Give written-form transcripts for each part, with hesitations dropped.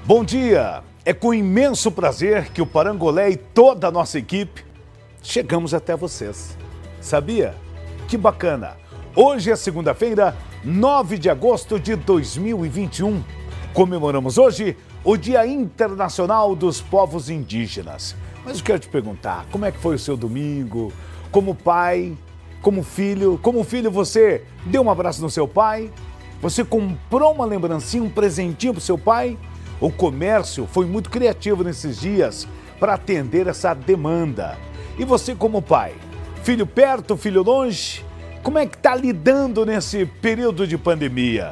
Bom dia! É com imenso prazer que o Parangolé e toda a nossa equipe chegamos até vocês. Sabia? Que bacana! Hoje é segunda-feira, 9 de agosto de 2021. Comemoramos hoje o Dia Internacional dos Povos Indígenas. Mas eu quero te perguntar, como é que foi o seu domingo? Como pai, como filho você deu um abraço no seu pai? Você comprou uma lembrancinha, um presentinho para o seu pai? O comércio foi muito criativo nesses dias para atender essa demanda. E você como pai? Filho perto, filho longe? Como é que está lidando nesse período de pandemia?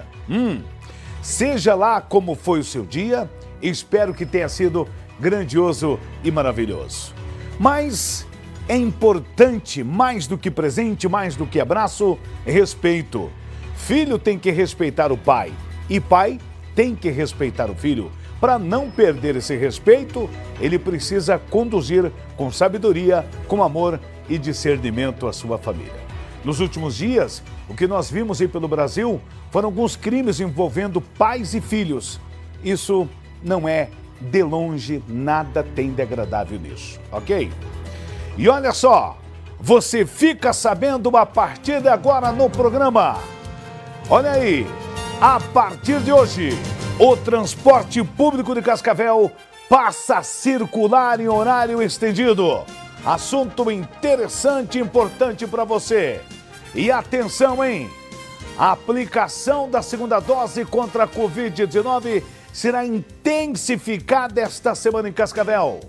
Seja lá como foi o seu dia, espero que tenha sido grandioso e maravilhoso. Mas é importante, mais do que presente, mais do que abraço, respeito. Filho tem que respeitar o pai e pai tem que respeitar o filho. Para não perder esse respeito, ele precisa conduzir com sabedoria, com amor e discernimento a sua família. Nos últimos dias, o que nós vimos aí pelo Brasil foram alguns crimes envolvendo pais e filhos. Isso não é, de longe, nada tem de agradável nisso, ok? E olha só, você fica sabendo a partir de agora no programa. Olha aí, a partir de hoje, o transporte público de Cascavel passa a circular em horário estendido. Assunto interessante e importante para você. E atenção, hein? A aplicação da segunda dose contra a Covid-19 será intensificada esta semana em Cascavel.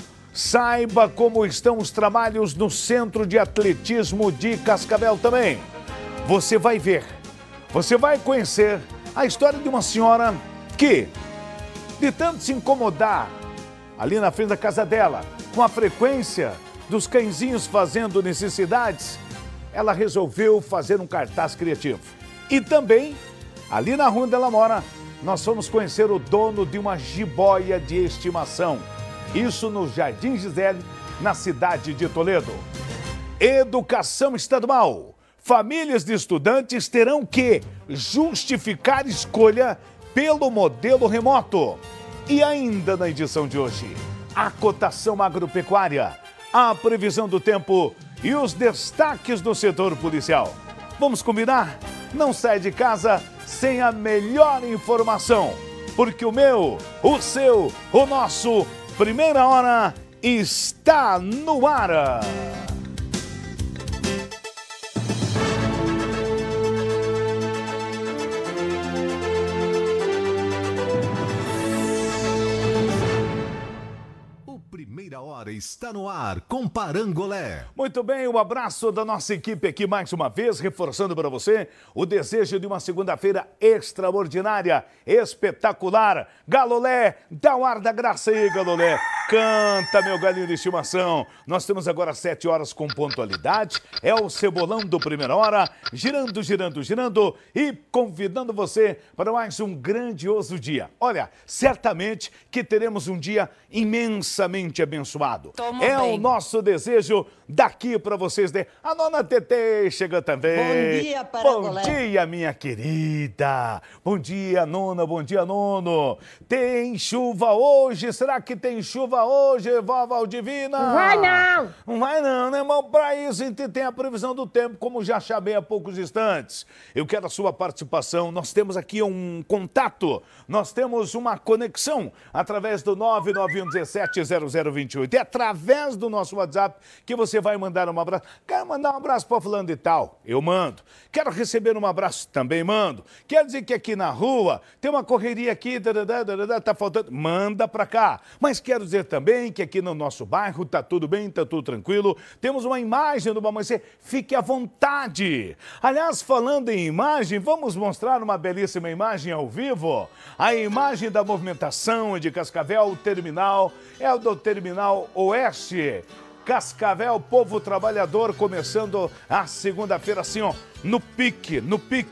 Saiba como estão os trabalhos no Centro de Atletismo de Cascavel também. Você vai ver, você vai conhecer a história de uma senhora que, de tanto se incomodar ali na frente da casa dela, com a frequência dos cãezinhos fazendo necessidades, ela resolveu fazer um cartaz criativo. E também, ali na rua onde ela mora, nós fomos conhecer o dono de uma jiboia de estimação. Isso no Jardim Gisele, na cidade de Toledo. Educação estadual. Famílias de estudantes terão que justificar escolha pelo modelo remoto. E ainda na edição de hoje, a cotação agropecuária, a previsão do tempo e os destaques do setor policial. Vamos combinar? Não sai de casa sem a melhor informação, porque o meu, o seu, o nosso Primeira Hora está no ar. Primeira Hora está no ar com Parangolé. Muito bem, um abraço da nossa equipe aqui mais uma vez, reforçando para você o desejo de uma segunda-feira extraordinária, espetacular. Galolé, dá o ar da graça aí, Galolé. Canta, meu galinho de estimação. Nós temos agora 7 horas com pontualidade. É o Cebolão do Primeira Hora, girando, girando, girando e convidando você para mais um grandioso dia. Olha, certamente que teremos um dia imensamente abençoado. O nosso desejo daqui para vocês. A Nona Tetê chega também. Bom dia, Parangolé. Bom dia, minha querida. Bom dia, Nona. Bom dia, Nono. Tem chuva hoje? Será que tem chuva hoje, vó Valdivina? Não vai não. Não vai não, né, irmão? Para isso a gente tem a previsão do tempo, como já chamei há poucos instantes. Eu quero a sua participação. Nós temos aqui um contato, nós temos uma conexão através do 991170028. É através do nosso WhatsApp que você vai mandar um abraço. Quero mandar um abraço para fulano de tal, eu mando. Quero receber um abraço, também mando. Quer dizer que aqui na rua tem uma correria aqui, tá faltando, manda para cá. Mas quero dizer também que aqui no nosso bairro tá tudo bem, tá tudo tranquilo. Temos uma imagem do amanhecer, fique à vontade. Aliás, falando em imagem, vamos mostrar uma belíssima imagem ao vivo. A imagem da movimentação de Cascavel, o terminal, é o do Terminal Oeste. Cascavel, povo trabalhador, começando a segunda-feira assim, ó, no pique.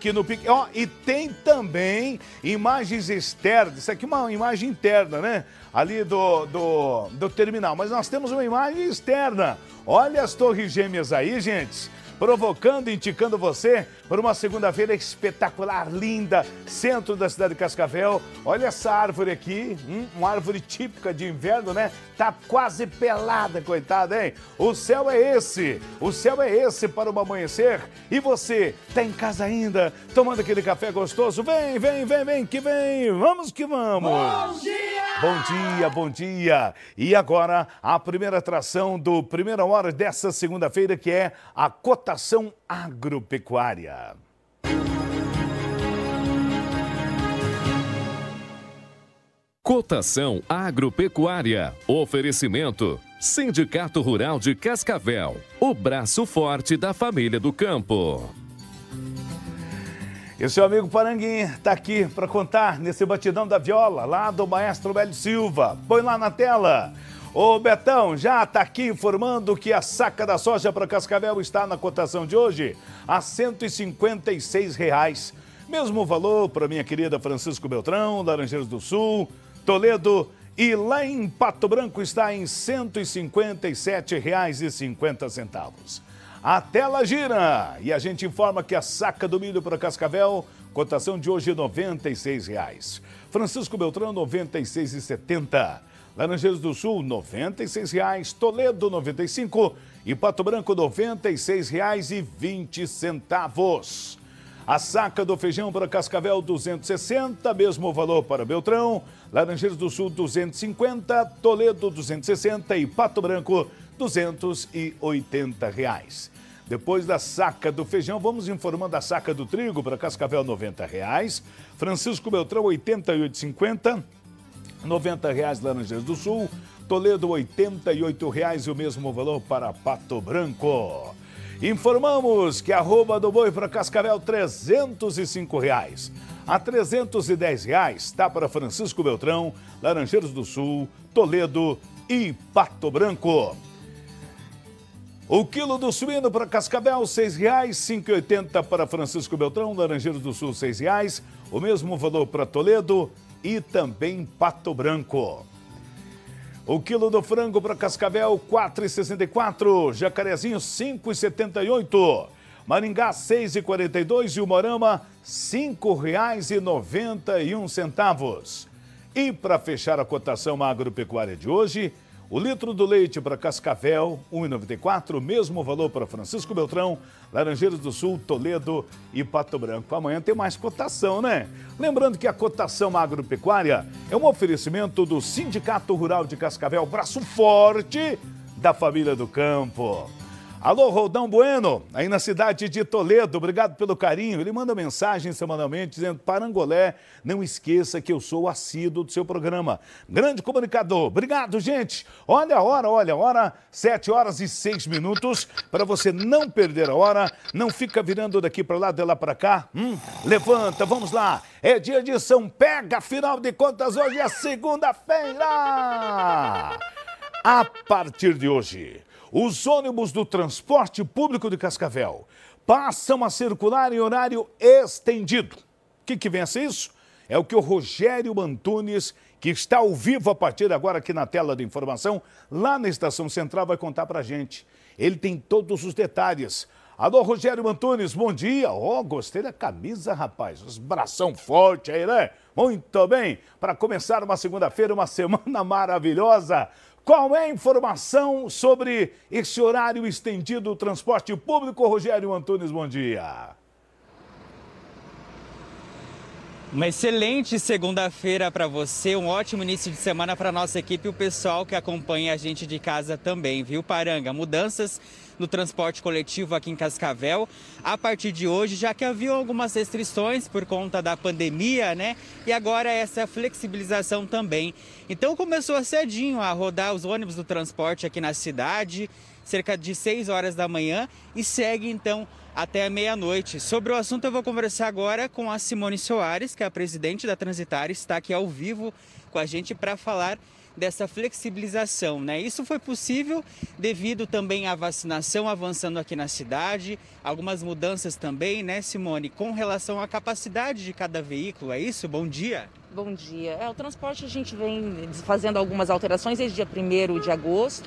Ó, e tem também imagens externas, isso aqui é uma imagem interna, né? Ali do terminal, mas nós temos uma imagem externa. Olha as torres gêmeas aí, gente. provocando e indicando você por uma segunda-feira espetacular, linda, centro da cidade de Cascavel. Olha essa árvore aqui, uma árvore típica de inverno, né? Tá quase pelada, coitada, hein? O céu é esse para o amanhecer. E você, tá em casa ainda, tomando aquele café gostoso? Vem, que vem, vamos que vamos! Bom dia! Bom dia, bom dia! E agora, a primeira atração do Primeira Hora dessa segunda-feira, que é a cotação agropecuária. Cotação agropecuária. Oferecimento. Sindicato Rural de Cascavel. O braço forte da família do campo. E o seu amigo Paranguinho está aqui para contar nesse batidão da viola, lá do maestro Bélio Silva. Põe lá na tela. Ô Betão, já está aqui informando que a saca da soja para Cascavel está na cotação de hoje a R$ 156. Mesmo valor para minha querida Francisco Beltrão, Laranjeiras do Sul, Toledo, e lá em Pato Branco está em R$ 157,50. A tela gira e a gente informa que a saca do milho para Cascavel, cotação de hoje R$ 96. Francisco Beltrão, R$ 96,70. Laranjeiras do Sul, R$ 96,00, Toledo, R$ 95,00 e Pato Branco, R$ 96,20. A saca do feijão para Cascavel, R$ 260, mesmo valor para Beltrão. Laranjeiras do Sul, R$ 250, Toledo, R$ 260 e Pato Branco, R$ 280. Depois da saca do feijão, vamos informando a saca do trigo para Cascavel, R$ 90,00. Francisco Beltrão, R$ 88,50. R$ 90,00 Laranjeiras do Sul, Toledo R$ 88,00 e o mesmo valor para Pato Branco. Informamos que a arroba do boi para Cascavel R$ 305,00. A R$ 310,00 está para Francisco Beltrão, Laranjeiras do Sul, Toledo e Pato Branco. O quilo do suíno para Cascavel, R$ 6,00, 5,80 para Francisco Beltrão, Laranjeiras do Sul, R$ 6,00. O mesmo valor para Toledo e também Pato Branco. O quilo do frango para Cascavel, R$ 4,64. Jacarezinho, R$ 5,78. Maringá, R$ 6,42. E o Morama, R$ 5,91. E para fechar a cotação agropecuária de hoje, o litro do leite para Cascavel, R$ 1,94, mesmo valor para Francisco Beltrão, Laranjeiras do Sul, Toledo e Pato Branco. Amanhã tem mais cotação, né? Lembrando que a cotação agropecuária é um oferecimento do Sindicato Rural de Cascavel, braço forte da família do campo. Alô, Roldão Bueno, aí na cidade de Toledo, obrigado pelo carinho. Ele manda mensagem semanalmente dizendo: Parangolé, não esqueça que eu sou assíduo do seu programa. Grande comunicador, obrigado, gente. Olha a hora, 7h06, para você não perder a hora, não fica virando daqui para lá, de lá para cá. Levanta, vamos lá, é dia de São Pega, afinal de contas, hoje é segunda-feira. A partir de hoje, os ônibus do transporte público de Cascavel passam a circular em horário estendido. O que vem a ser isso? É o que o Rogério Antunes, que está ao vivo a partir de agora aqui na tela de informação, lá na Estação Central, vai contar pra gente. Ele tem todos os detalhes. Alô, Rogério Antunes, bom dia. Gostei da camisa, rapaz. Os bração forte aí, né? Muito bem. Para começar uma segunda-feira, uma semana maravilhosa. Qual é a informação sobre esse horário estendido do transporte público, Rogério Antunes? Bom dia. Uma excelente segunda-feira para você, um ótimo início de semana para a nossa equipe e o pessoal que acompanha a gente de casa também, viu, Paranga? Mudanças no transporte coletivo aqui em Cascavel a partir de hoje, já que havia algumas restrições por conta da pandemia, né? E agora essa flexibilização também. Então começou cedinho a rodar os ônibus do transporte aqui na cidade, cerca de 6 horas da manhã, e segue então até a meia-noite. Sobre o assunto eu vou conversar agora com a Simone Soares, que é a presidente da Transitária, está aqui ao vivo com a gente para falar dessa flexibilização, né? Isso foi possível devido também à vacinação avançando aqui na cidade, algumas mudanças também, né, Simone, com relação à capacidade de cada veículo, é isso? Bom dia. Bom dia. O transporte a gente vem fazendo algumas alterações desde dia 1º de agosto.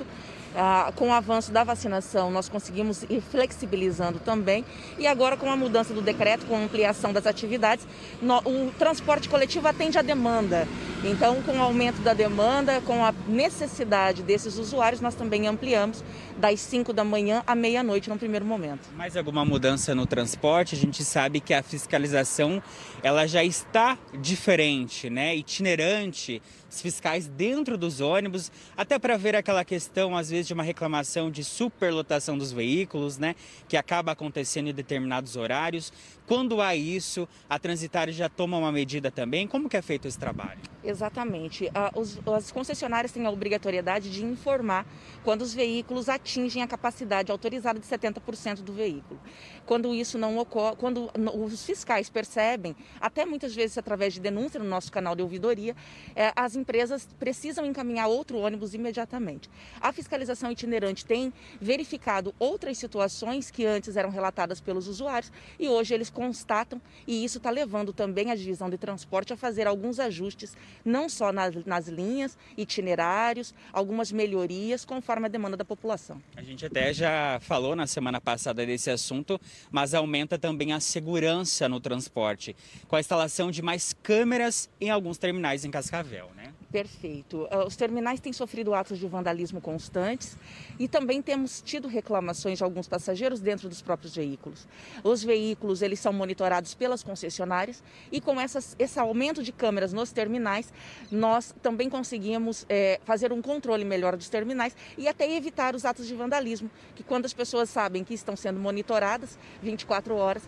Com o avanço da vacinação, nós conseguimos ir flexibilizando também. E agora, com a mudança do decreto, com a ampliação das atividades, o transporte coletivo atende à demanda. Então, com o aumento da demanda, com a necessidade desses usuários, nós também ampliamos das 5 da manhã à meia-noite no primeiro momento. Mais alguma mudança no transporte? A gente sabe que a fiscalização ela já está diferente, né? Itinerante, os fiscais dentro dos ônibus, até para ver aquela questão, às vezes, de uma reclamação de superlotação dos veículos, né? Que acaba acontecendo em determinados horários. Quando há isso, a Transitária já toma uma medida também? Como que é feito esse trabalho? Exatamente. As concessionárias têm a obrigatoriedade de informar quando os veículos atingem a capacidade autorizada de 70% do veículo. Quando isso não ocorre, quando os fiscais percebem, até muitas vezes através de denúncia no nosso canal de ouvidoria, as empresas precisam encaminhar outro ônibus imediatamente. A fiscalização itinerante tem verificado outras situações que antes eram relatadas pelos usuários e hoje eles constatam, e isso está levando também a divisão de transporte a fazer alguns ajustes, não só nas linhas, itinerários, algumas melhorias conforme a demanda da população. A gente até já falou na semana passada desse assunto, mas aumenta também a segurança no transporte, com a instalação de mais câmeras em alguns terminais em Cascavel, né? Perfeito. Os terminais têm sofrido atos de vandalismo constantes e também temos tido reclamações de alguns passageiros dentro dos próprios veículos. Os veículos, eles são monitorados pelas concessionárias e com esse aumento de câmeras nos terminais, nós também conseguimos fazer um controle melhor dos terminais e até evitar os atos de vandalismo, que quando as pessoas sabem que estão sendo monitoradas 24 horas,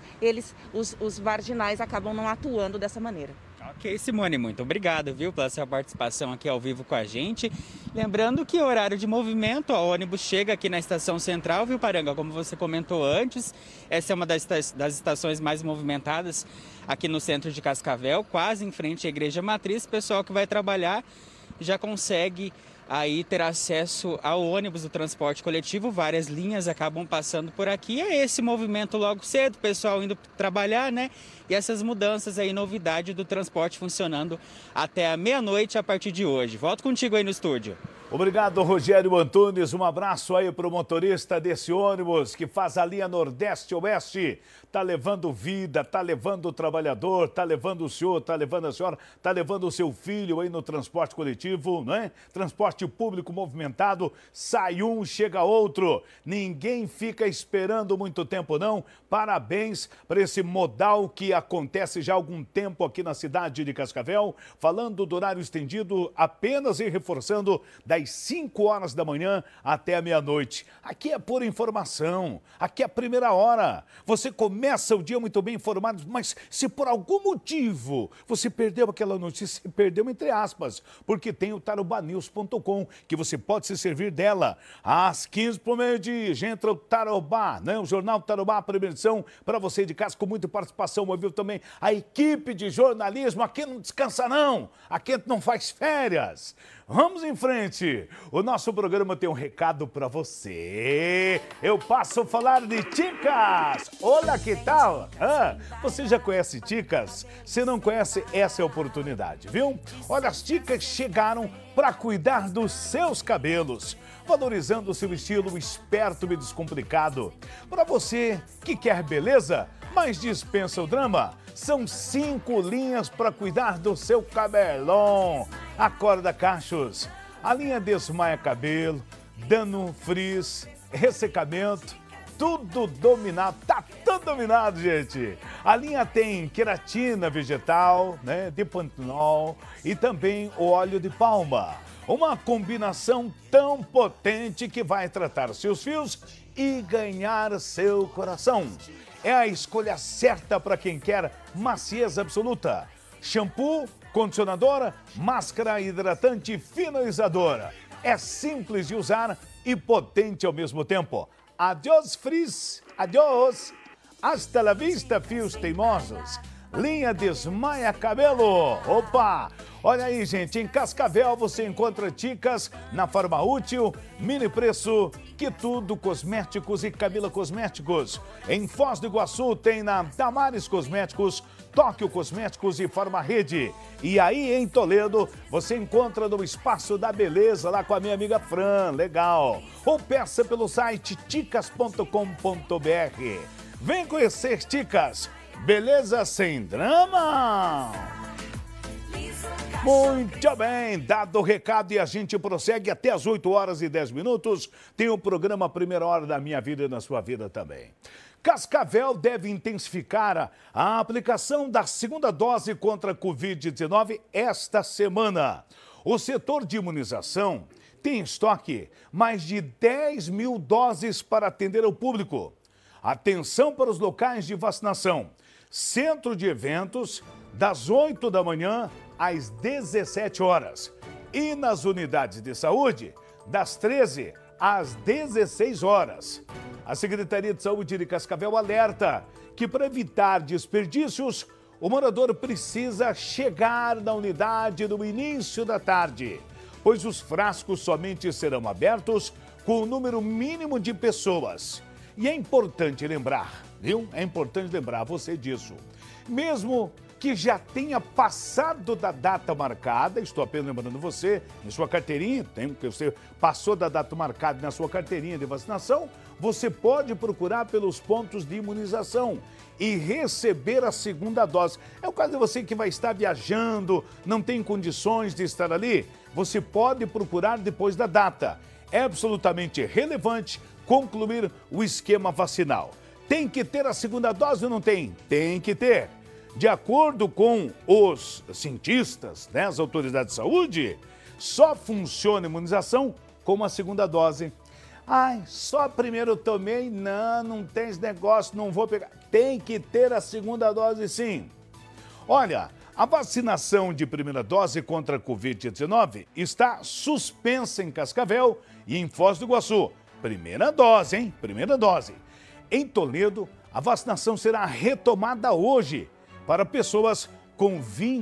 os marginais acabam não atuando dessa maneira. Ok, Simone, muito obrigado, viu, pela sua participação aqui ao vivo com a gente. Lembrando que horário de movimento, o ônibus chega aqui na Estação Central, viu, Paranga? Como você comentou antes, essa é uma das estações mais movimentadas aqui no centro de Cascavel, quase em frente à Igreja Matriz. O pessoal que vai trabalhar já consegue aí ter acesso ao ônibus do transporte coletivo, várias linhas acabam passando por aqui, é esse movimento logo cedo, o pessoal indo trabalhar, né? E essas mudanças aí, novidade do transporte funcionando até a meia-noite a partir de hoje. Volto contigo aí no estúdio. Obrigado, Rogério Antunes. Um abraço aí para o motorista desse ônibus que faz a linha Nordeste-Oeste. Tá levando vida, tá levando o trabalhador, tá levando o senhor, tá levando a senhora, tá levando o seu filho aí no transporte coletivo, não é? Transporte público movimentado, sai um, chega outro. Ninguém fica esperando muito tempo, não. Parabéns para esse modal que acontece já há algum tempo aqui na cidade de Cascavel. Falando do horário estendido, apenas e reforçando, das 5 horas da manhã até a meia-noite. Aqui é por informação, aqui é a primeira hora. Você começa o dia muito bem informado, mas se por algum motivo você perdeu aquela notícia, perdeu entre aspas, porque tem o tarobanews.com, que você pode se servir dela. Às 15 para o meio-dia, já entra o Tarobá, né? O Jornal Tarobá, a primeira edição, para você de casa, com muita participação. Ouviu também a equipe de jornalismo. Aqui não descansa não, aqui não faz férias. Vamos em frente. O nosso programa tem um recado para você. Eu passo a falar de Ticas. Olá, que tal? Você já conhece Ticas? Se não conhece, essa é a oportunidade, viu? Olha, as Ticas chegaram para cuidar dos seus cabelos, valorizando o seu estilo esperto e descomplicado. Para você que quer beleza, mas dispensa o drama, são 5 linhas para cuidar do seu cabelão. Acorda, cachos. A linha Desmaia Cabelo, dano frizz, ressecamento, tudo dominado. Tá tudo dominado, gente. A linha tem queratina vegetal, né, de pantenol e também o óleo de palma. Uma combinação tão potente que vai tratar seus fios e ganhar seu coração. É a escolha certa para quem quer maciez absoluta. Shampoo, condicionadora, máscara hidratante e finalizadora. É simples de usar e potente ao mesmo tempo. Adiós, frizz. Adiós. Hasta la vista, fios teimosos. Linha Desmaia Cabelo. Opa! Olha aí, gente, em Cascavel você encontra Ticas na Forma Útil, mini preço, que tudo cosméticos e Camila Cosméticos. Em Foz do Iguaçu tem na Damares Cosméticos Tóquio Cosméticos e Farma Rede. E aí, em Toledo, você encontra no Espaço da Beleza, lá com a minha amiga Fran, legal. Ou peça pelo site ticas.com.br. Vem conhecer Ticas, beleza sem drama. Muito bem, dado o recado e a gente prossegue até as 8h10. Tem o programa Primeira Hora da Minha Vida e na sua vida também. Cascavel deve intensificar a aplicação da segunda dose contra a Covid-19 esta semana. O setor de imunização tem em estoque mais de 10 mil doses para atender ao público. Atenção para os locais de vacinação. Centro de eventos, das 8 da manhã às 17 horas. E nas unidades de saúde, das 13 às 16 horas. A Secretaria de Saúde de Cascavel alerta que, para evitar desperdícios, o morador precisa chegar na unidade no início da tarde, pois os frascos somente serão abertos com o número mínimo de pessoas. E é importante lembrar, viu? É importante lembrar você disso. Mesmo que já tenha passado da data marcada, estou apenas lembrando você, em sua carteirinha, que você passou da data marcada na sua carteirinha de vacinação, você pode procurar pelos pontos de imunização e receber a segunda dose. É o caso de você que vai estar viajando, não tem condições de estar ali, você pode procurar depois da data. É absolutamente relevante concluir o esquema vacinal. Tem que ter a segunda dose ou não tem? Tem que ter. De acordo com os cientistas, né, as autoridades de saúde, só funciona a imunização com a segunda dose. Ai, só primeiro eu tomei? Não tem esse negócio, não vou pegar. Tem que ter a segunda dose sim. Olha, a vacinação de primeira dose contra a Covid-19 está suspensa em Cascavel e em Foz do Iguaçu. Primeira dose, hein? Primeira dose. Em Toledo, a vacinação será retomada hoje para pessoas com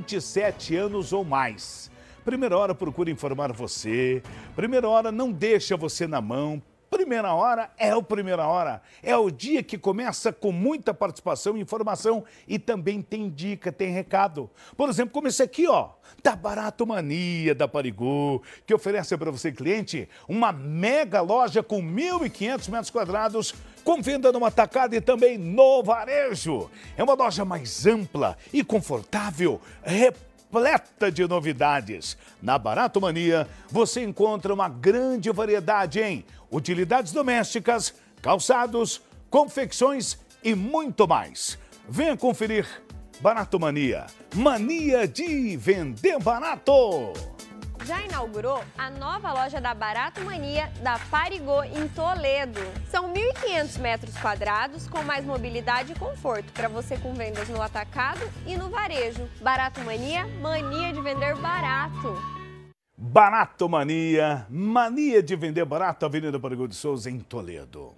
27 anos ou mais. Primeira Hora procura informar você. Primeira Hora não deixa você na mão. Primeira Hora é o Primeira Hora. É o dia que começa com muita participação e informação e também tem dica, tem recado. Por exemplo, como esse aqui, ó, da Barato Mania da Parigot, que oferece para você, cliente, uma mega loja com 1.500 metros quadrados, com venda no atacado e também no varejo. É uma loja mais ampla e confortável, repleta de novidades. Na Barato Mania, você encontra uma grande variedade em utilidades domésticas, calçados, confecções e muito mais. Venha conferir Barato Mania, mania de vender barato. Já inaugurou a nova loja da Barato Mania da Parigot em Toledo. São 1.500 metros quadrados com mais mobilidade e conforto para você com vendas no atacado e no varejo. Barato Mania, mania de vender barato. Barato Mania, mania de vender barato, Avenida Parigot de Souza em Toledo.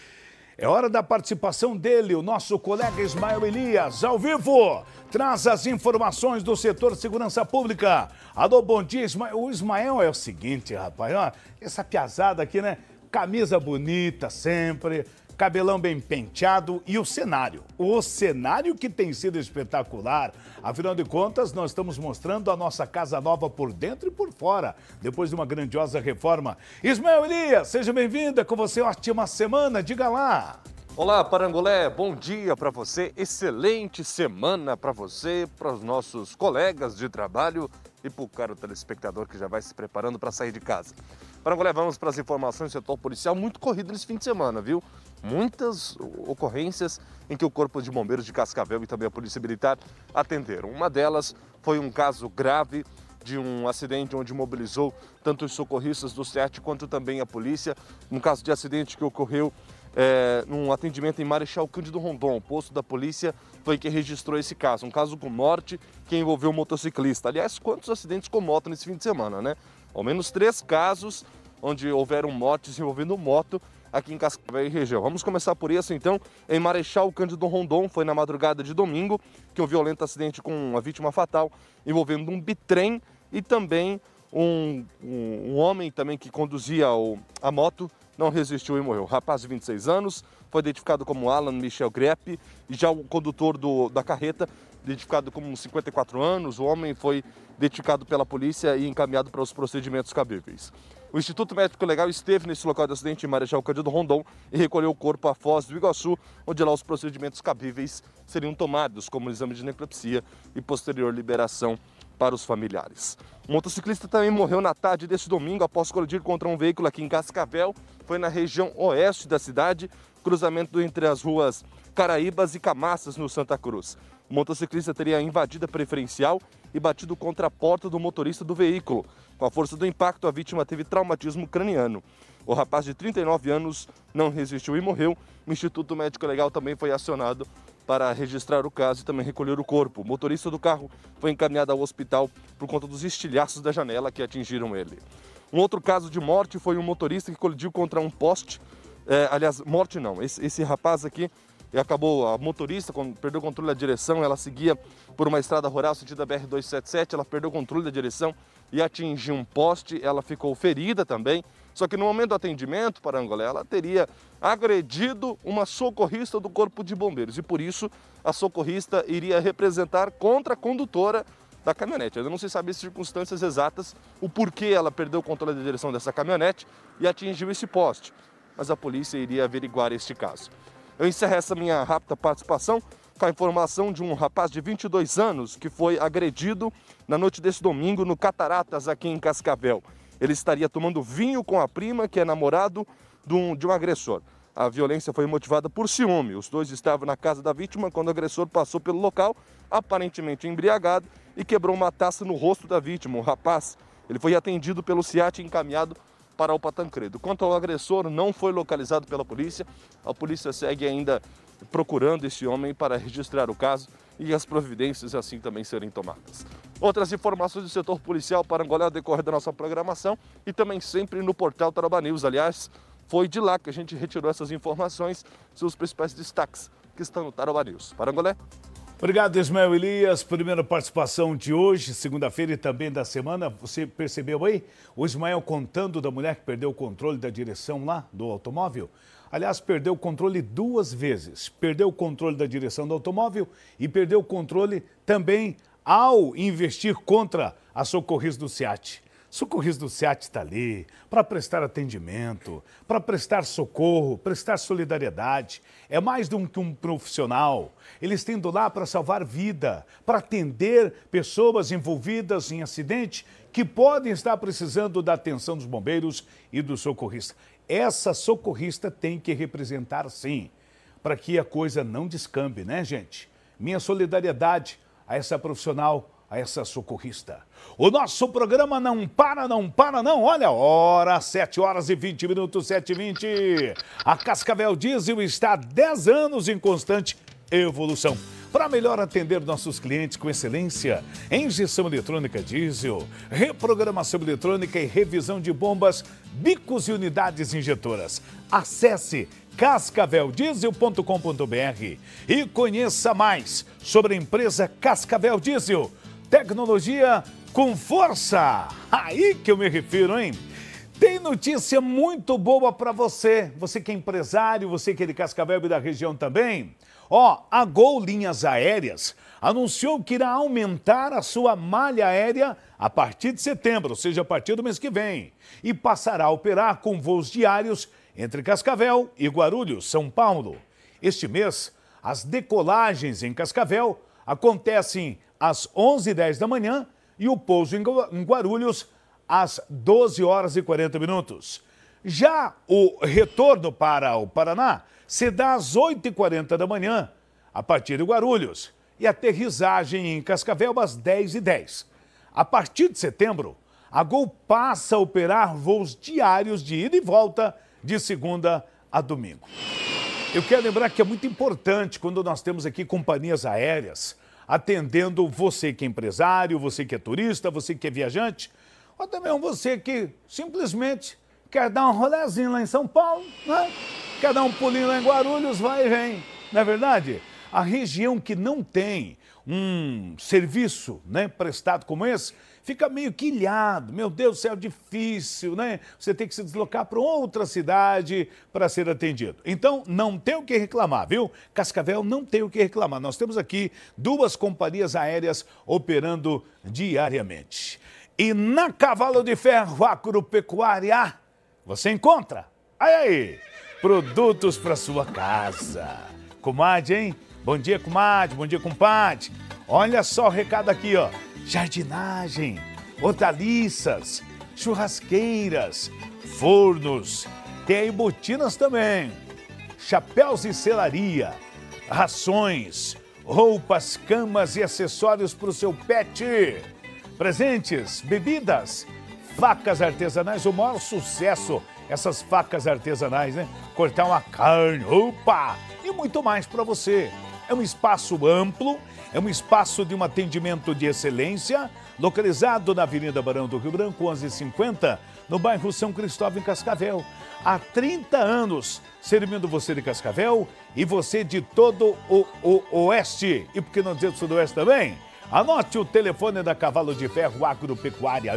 É hora da participação dele, o nosso colega Ismael Elias, ao vivo. Traz as informações do setor segurança pública. Alô, bom dia, Ismael. O Ismael é o seguinte, rapaz, ó, essa piazada aqui, né? Camisa bonita sempre, cabelão bem penteado e o cenário. O cenário que tem sido espetacular. Afinal de contas, nós estamos mostrando a nossa casa nova por dentro e por fora, depois de uma grandiosa reforma. Ismael Elias, seja bem-vinda, com você, ótima semana, diga lá. Olá, Parangolé, bom dia para você, excelente semana para você, para os nossos colegas de trabalho e para o caro telespectador que já vai se preparando para sair de casa. Parangolé, vamos para as informações do setor policial, muito corrido nesse fim de semana, viu? Muitas ocorrências em que o Corpo de Bombeiros de Cascavel e também a Polícia Militar atenderam. Uma delas foi um caso grave de um acidente onde mobilizou tanto os socorristas do SEAT quanto também a polícia. Um caso de acidente que ocorreu num atendimento em Marechal Cândido Rondon. O posto da polícia foi que registrou esse caso. Um caso com morte que envolveu um motociclista. Aliás, quantos acidentes com moto nesse fim de semana, né? Ao menos 3 casos onde houveram mortes envolvendo moto aqui em Cascavel e região. Vamos começar por isso, então. Em Marechal Cândido Rondon, foi na madrugada de domingo que um violento acidente com uma vítima fatal envolvendo um bitrem e também um homem também que conduzia a moto não resistiu e morreu. O rapaz de 26 anos foi identificado como Alan Michel Grepp, e já o condutor da carreta, identificado como 54 anos, o homem foi identificado pela polícia e encaminhado para os procedimentos cabíveis. O Instituto Médico Legal esteve nesse local de acidente em Marechal Cândido Rondon e recolheu o corpo à Foz do Iguaçu, onde lá os procedimentos cabíveis seriam tomados, como o exame de necropsia e posterior liberação para os familiares. O motociclista também morreu na tarde deste domingo após colidir contra um veículo aqui em Cascavel. Foi na região oeste da cidade, cruzamento entre as ruas Caraíbas e Camaças, no Santa Cruz. O motociclista teria invadido a preferencial e batido contra a porta do motorista do veículo. Com a força do impacto, a vítima teve traumatismo craniano. O rapaz de 39 anos não resistiu e morreu. O Instituto Médico Legal também foi acionado para registrar o caso e também recolher o corpo. O motorista do carro foi encaminhado ao hospital por conta dos estilhaços da janela que atingiram ele. Um outro caso de morte foi um motorista que colidiu contra um poste. Aliás, morte não. Esse rapaz aqui acabou, a motorista perdeu o controle da direção, ela seguia por uma estrada rural sentido da BR-277, ela perdeu o controle da direção e atingiu um poste, ela ficou ferida também, só que no momento do atendimento, Parangolé, ela teria agredido uma socorrista do Corpo de Bombeiros e por isso a socorrista iria representar contra a condutora da caminhonete. Ainda não se sabe as circunstâncias exatas, o porquê ela perdeu o controle da direção dessa caminhonete e atingiu esse poste, mas a polícia iria averiguar este caso. Eu encerro essa minha rápida participação com a informação de um rapaz de 22 anos que foi agredido na noite desse domingo no Cataratas, aqui em Cascavel. Ele estaria tomando vinho com a prima, que é namorado de um agressor. A violência foi motivada por ciúme. Os dois estavam na casa da vítima quando o agressor passou pelo local, aparentemente embriagado, e quebrou uma taça no rosto da vítima. O rapaz, ele foi atendido pelo SIAT e encaminhado para o Tancredo. Quanto ao agressor, não foi localizado pela polícia. A polícia segue ainda procurando esse homem para registrar o caso e as providências assim também serem tomadas. Outras informações do setor policial Parangolé ao decorrer da nossa programação e também sempre no portal Tarobá News. Aliás, foi de lá que a gente retirou essas informações, seus principais destaques que estão no Tarobá News. Parangolé. Obrigado, Ismael Elias. Primeira participação de hoje, segunda-feira e também da semana. Você percebeu aí? O Ismael contando da mulher que perdeu o controle da direção lá do automóvel. Aliás, perdeu o controle 2 vezes. Perdeu o controle da direção do automóvel e perdeu o controle também ao investir contra a socorrista do SEAT. Socorrista do SEAT está ali para prestar atendimento, para prestar socorro, prestar solidariedade. É mais do que um profissional. Eles estão indo lá para salvar vida, para atender pessoas envolvidas em acidente que podem estar precisando da atenção dos bombeiros e do socorrista. Essa socorrista tem que representar sim, para que a coisa não descambe, né, gente? Minha solidariedade a essa profissional, a essa socorrista. O nosso programa não para, não. Olha a hora, 7 horas e 20 minutos, 7h20. A Cascavel Diesel está há 10 anos em constante evolução. Para melhor atender nossos clientes com excelência, injeção eletrônica diesel, reprogramação eletrônica e revisão de bombas, bicos e unidades injetoras. Acesse cascaveldiesel.com.br e conheça mais sobre a empresa Cascavel Diesel. Tecnologia com força. Aí que eu me refiro, hein? Tem notícia muito boa para você. Você que é empresário, você que é de Cascavel e da região também. A Gol Linhas Aéreas anunciou que irá aumentar a sua malha aérea a partir de setembro, ou seja, a partir do mês que vem, e passará a operar com voos diários entre Cascavel e Guarulhos, São Paulo. Este mês, as decolagens em Cascavel acontecem às 11h10 da manhã e o pouso em Guarulhos às 12h40. Já o retorno para o Paraná se dá às 8h40 da manhã, a partir de Guarulhos, e a aterrissagem em Cascavel às 10h10. A partir de setembro, a Gol passa a operar voos diários de ida e volta de segunda a domingo. Eu quero lembrar que é muito importante quando nós temos aqui companhias aéreas atendendo você que é empresário, você que é turista, você que é viajante, ou também você que simplesmente quer dar um rolezinho lá em São Paulo, né? Quer dar um pulinho lá em Guarulhos, vai e vem, não é verdade? A região que não tem serviço, né, prestado como esse, fica meio quilhado. Meu Deus do céu, difícil, né? Você tem que se deslocar para outra cidade para ser atendido. Então, não tem o que reclamar, viu? Cascavel não tem o que reclamar. Nós temos aqui 2 companhias aéreas operando diariamente. E na Cavalo de Ferro Agropecuária, você encontra, aí, produtos para sua casa. Comadre, hein? Bom dia, comadre. Bom dia, compadre. Olha só o recado aqui, ó. Jardinagem, hortaliças, churrasqueiras, fornos, tem aí botinas também, chapéus e selaria, rações, roupas, camas e acessórios para o seu pet, presentes, bebidas, facas artesanais, o maior sucesso, essas facas artesanais, né? Cortar uma carne, opa! E muito mais para você. É um espaço amplo, é um espaço de um atendimento de excelência, localizado na Avenida Barão do Rio Branco, 1150, no bairro São Cristóvão, em Cascavel. Há 30 anos, servindo você de Cascavel e você de todo o Oeste. E por que não dizer do Sudoeste também? Anote o telefone da Cavalo de Ferro Agropecuária,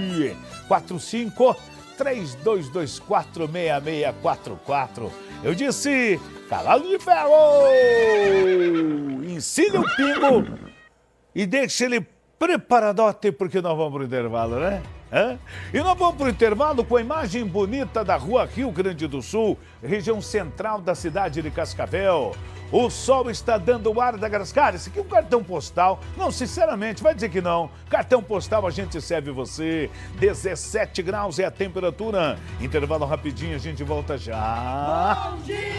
45-3224-6644. Eu disse, Cavalo de Ferro! Ensine o pingo e deixe ele preparadote, porque nós vamos para o intervalo, né? E nós vamos para o intervalo com a imagem bonita da rua Rio Grande do Sul, região central da cidade de Cascavel. O sol está dando o ar da graça. Cara, esse aqui é um cartão postal. Não, sinceramente, vai dizer que não. Cartão postal, a gente serve você. 17 graus é a temperatura. Intervalo rapidinho, a gente volta já. Bom dia!